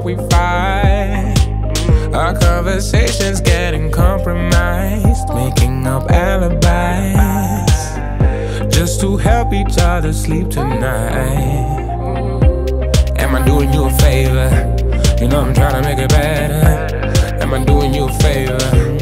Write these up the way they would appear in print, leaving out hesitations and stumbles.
we fight. Our conversations getting compromised, making up alibis just to help each other sleep tonight. Am I doing you a favor? You know I'm trying to make it better. Am I doing you a favor?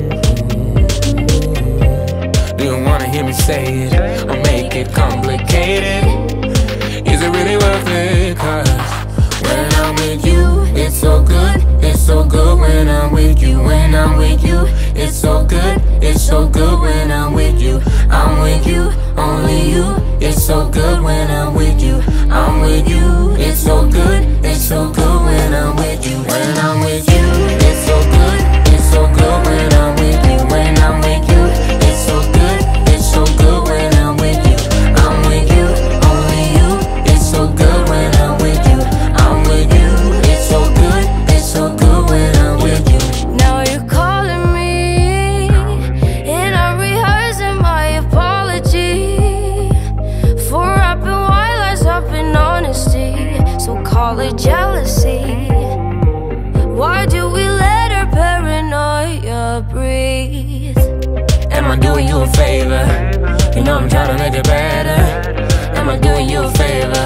Do you wanna hear me say it or make it complicated? Is it really worth it? 'Cause when I'm with you, it's so good. It's so good when I'm with you. When I'm with you, it's so good. It's so good when I'm with you. I'm with you, only you. It's so good when I'm with you. I'm with you. It's so good. It's so good when I'm with you. When I'm with you, it's so good. It's so good when I'm with you. When I'm with you, it's so good. It's so good when I'm with you. I'm with you, only you. It's so good when I'm with you. I'm with you. It's so good. It's so good when I'm with you. Now you're calling me, and I'm rehearsing my apology for rapping while I stop in honesty. So call it jealousy. Why do we let our paranoia breathe? Am I doing you a favor? You know I'm trying to make it better. Am I doing you a favor?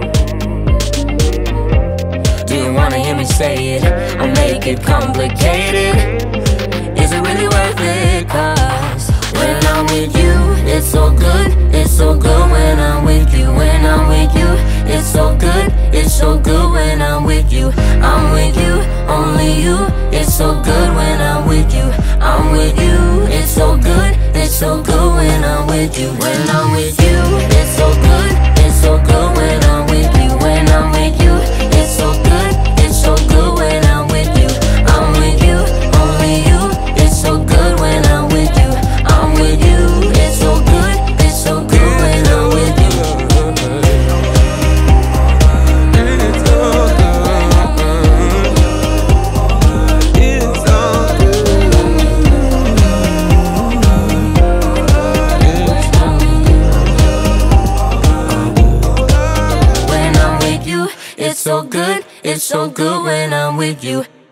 Do you wanna hear me say it or make it complicated? Is it really worth it? 'Cause when I'm with you, it's so good. It's so good when I'm with you. When I'm with you, it's so good. It's so good when I'm with you. I'm with you, only you. It's so good when I'm with you. I'm with you. It's so good. It's so good when I'm with you. When I'm with you, it's so good. It's so good when I'm with you. When I'm with you, it's so good. It's so good when I'm with you. I'm with you, only you. It's so good when I'm with you. I'm with you. It's so good. It's so good when I'm with you. It's so good, it's so good when I'm with you.